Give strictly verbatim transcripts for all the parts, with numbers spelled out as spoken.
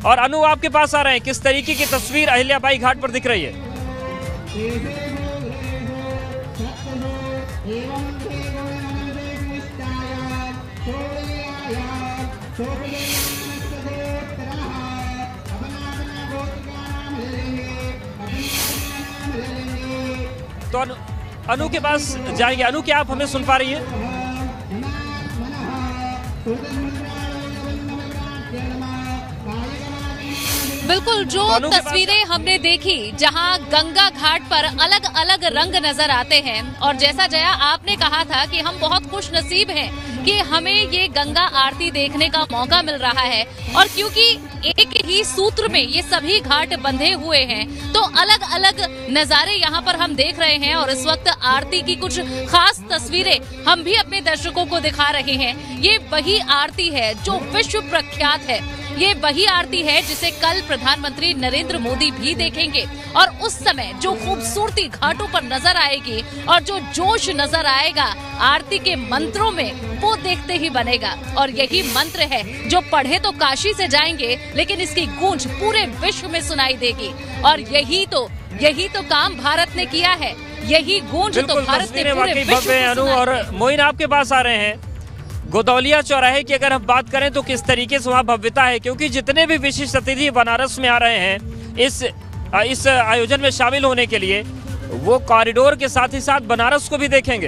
और अनु आपके पास आ रहे हैं, किस तरीके की तस्वीर अहिल्याबाई घाट पर दिख रही है? तो अनु, अनु के पास जाएंगे। अनु, क्या आप हमें सुन पा रही हैं? बिल्कुल, जो तस्वीरें हमने देखी जहां गंगा घाट पर अलग अलग रंग नजर आते हैं, और जैसा जया आपने कहा था कि हम बहुत खुश नसीब हैं कि हमें ये गंगा आरती देखने का मौका मिल रहा है, और क्योंकि एक ही सूत्र में ये सभी घाट बंधे हुए हैं तो अलग अलग नजारे यहाँ पर हम देख रहे हैं। और इस वक्त आरती की कुछ खास तस्वीरें हम भी अपने दर्शकों को दिखा रहे हैं। ये वही आरती है जो विश्व प्रख्यात है, ये वही आरती है जिसे कल प्रधानमंत्री नरेंद्र मोदी भी देखेंगे, और उस समय जो खूबसूरती घाटों पर नजर आएगी और जो जोश नजर आएगा आरती के मंत्रों में, वो देखते ही बनेगा। और यही मंत्र है जो पढ़े तो काशी से जाएंगे, लेकिन इसकी गूंज पूरे विश्व में सुनाई देगी। और यही तो यही तो काम भारत ने किया है, यही गूंज तो भारत ने पूरे विश्व में सुनाई। और मोइन आपके पास आ रहे हैं, गोदौलिया चौराहे की अगर हम बात करें तो किस तरीके से वहाँ भव्यता है, क्योंकि जितने भी विशिष्ट अतिथि बनारस में आ रहे हैं इस इस आयोजन में शामिल होने के लिए, वो कॉरिडोर के साथ ही साथ बनारस को भी देखेंगे।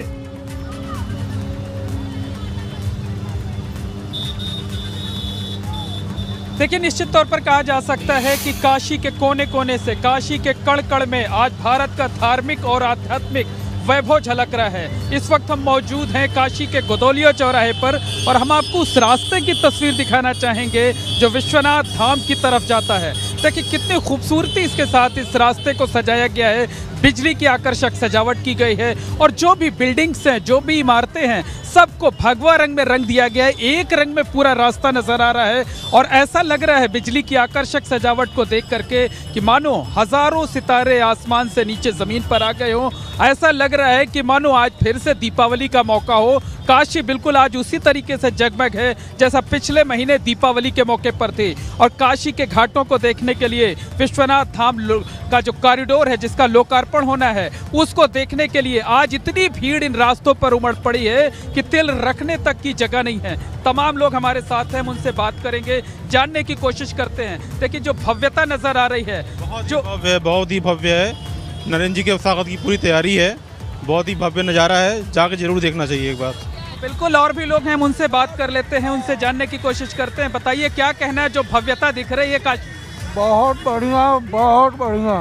देखिए, निश्चित तौर पर कहा जा सकता है कि काशी के कोने कोने से, काशी के कण कण में आज भारत का धार्मिक और आध्यात्मिक वैभव झलक रहा है। इस वक्त हम मौजूद हैं काशी के गोदौलिया चौराहे पर, और हम आपको उस रास्ते की तस्वीर दिखाना चाहेंगे जो विश्वनाथ धाम की तरफ जाता है। देखिए कितनी खूबसूरती इसके साथ इस रास्ते को सजाया गया है, बिजली की आकर्षक सजावट की गई है, और जो भी बिल्डिंग्स हैं, जो भी इमारतें हैं, सबको भगवा रंग में रंग दिया गया है। एक रंग में पूरा रास्ता नजर आ रहा है, और ऐसा लग रहा है बिजली की आकर्षक सजावट को देख करके कि मानो हजारों सितारे आसमान से नीचे जमीन पर आ गए हों। ऐसा लग रहा है कि मानो आज फिर से दीपावली का मौका हो। काशी बिल्कुल आज उसी तरीके से जगमग है जैसा पिछले महीने दीपावली के मौके पर थी। और काशी के घाटों को देखने के लिए विश्वनाथ धाम का जो कॉरिडोर है जिसका लोकार्पण होना है, उसको देखने के लिए आज इतनी भीड़ इन रास्तों पर उमड़ पड़ी है कि तिल रखने तक की जगह नहीं है। तमाम लोग हमारे साथ हैं, हम उनसे बात करेंगे, जानने की कोशिश करते हैं। देखिए जो भव्यता नजर आ रही है, जो भव्य, बहुत ही भव्य है। नरेंद्र जी के स्वागत की पूरी तैयारी है, बहुत ही भव्य नज़ारा है, जाके जरूर देखना चाहिए एक बार। बिल्कुल, और भी लोग हैं, हम उनसे बात कर लेते हैं, उनसे जानने की कोशिश करते हैं। बताइए क्या कहना है, जो भव्यता दिख रही है काशी? बहुत बढ़िया, बहुत बढ़िया,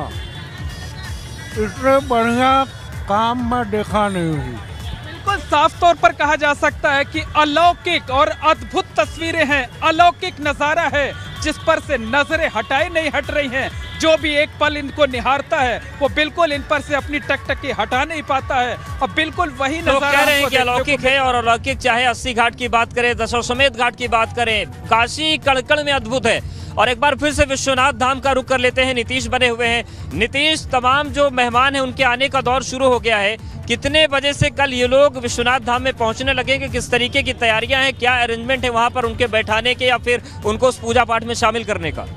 इतने बढ़िया काम मैं देखा नहीं हूँ। बिल्कुल साफ तौर पर कहा जा सकता है कि अलौकिक और अद्भुत तस्वीरें हैं, अलौकिक नजारा है जिस पर से नजरें हटाई नहीं हट रही हैं। जो भी एक पल इनको निहारता है वो बिल्कुल इन पर से अपनी टकटकी हटा नहीं पाता है, और बिल्कुल वही तो नजारा कह रहे हैं कि अलौकिक है। और अलौकिक चाहे अस्सी घाट की बात करें, दशाश्वमेध घाट की बात करें, काशी कण-कण में अद्भुत है। और एक बार फिर से विश्वनाथ धाम का रुख कर लेते हैं, नीतीश बने हुए हैं। नीतीश, तमाम जो मेहमान हैं उनके आने का दौर शुरू हो गया है। कितने बजे से कल ये लोग विश्वनाथ धाम में पहुंचने लगेंगे, किस तरीके की तैयारियां हैं, क्या अरेंजमेंट है वहां पर उनके बैठाने के या फिर उनको उस पूजा पाठ में शामिल करने का?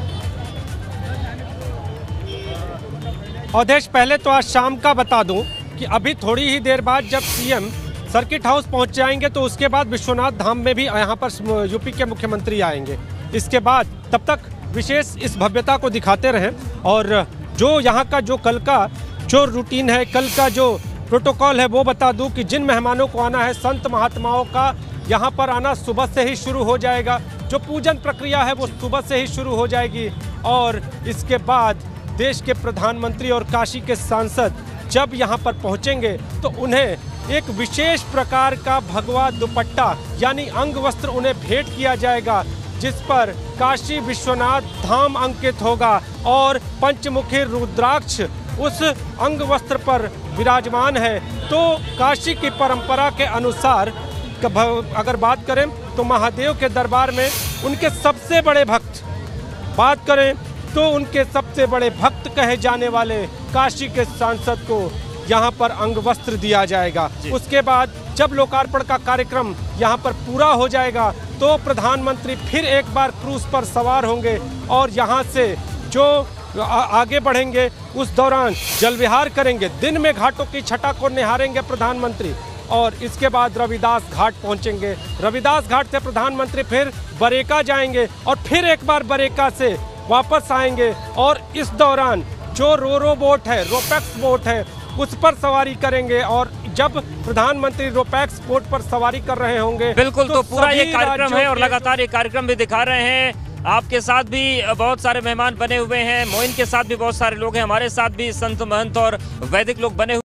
अवधेश, पहले तो आज शाम का बता दूं कि अभी थोड़ी ही देर बाद जब सीएम सर्किट हाउस पहुंच जाएंगे तो उसके बाद विश्वनाथ धाम में भी यहाँ पर यूपी के मुख्यमंत्री आएंगे। इसके बाद तब तक विशेष इस भव्यता को दिखाते रहें। और जो यहाँ का जो कल का जो रूटीन है, कल का जो प्रोटोकॉल है, वो बता दूं कि जिन मेहमानों को आना है, संत महात्माओं का यहाँ पर आना सुबह से ही शुरू हो जाएगा। जो पूजन प्रक्रिया है वो सुबह से ही शुरू हो जाएगी, और इसके बाद देश के प्रधानमंत्री और काशी के सांसद जब यहाँ पर पहुँचेंगे तो उन्हें एक विशेष प्रकार का भगवा दुपट्टा यानी अंग वस्त्र उन्हें भेंट किया जाएगा, जिस पर काशी विश्वनाथ धाम अंकित होगा, और पंचमुखी रुद्राक्ष उस अंग वस्त्र पर विराजमान है। तो काशी की परंपरा के अनुसार अगर बात करें तो महादेव के दरबार में उनके सबसे बड़े भक्त, बात करें तो उनके सबसे बड़े भक्त कहे जाने वाले काशी के सांसद को यहाँ पर अंग वस्त्र दिया जाएगा। उसके बाद जब लोकार्पण का कार्यक्रम यहाँ पर पूरा हो जाएगा तो प्रधानमंत्री फिर एक बार क्रूज पर सवार होंगे और यहाँ से जो आ, आगे बढ़ेंगे। उस दौरान जल विहार करेंगे, दिन में घाटों की छटा को निहारेंगे प्रधानमंत्री और इसके बाद रविदास घाट पहुंचेंगे। रविदास घाट से प्रधानमंत्री फिर बरेका जाएंगे और फिर एक बार बरेका से वापस आएंगे और इस दौरान जो रो रो बोट है, रोपैक्स बोट है, उस पर सवारी करेंगे और जब प्रधानमंत्री रोपैक्स बोट पर सवारी कर रहे होंगे बिल्कुल तो, तो पूरा ये कार्यक्रम है और के... लगातार ये कार्यक्रम भी दिखा रहे हैं। आपके साथ भी बहुत सारे मेहमान बने हुए हैं, मोइन के साथ भी बहुत सारे लोग हैं, हमारे साथ भी संत महंत और वैदिक लोग बने हुए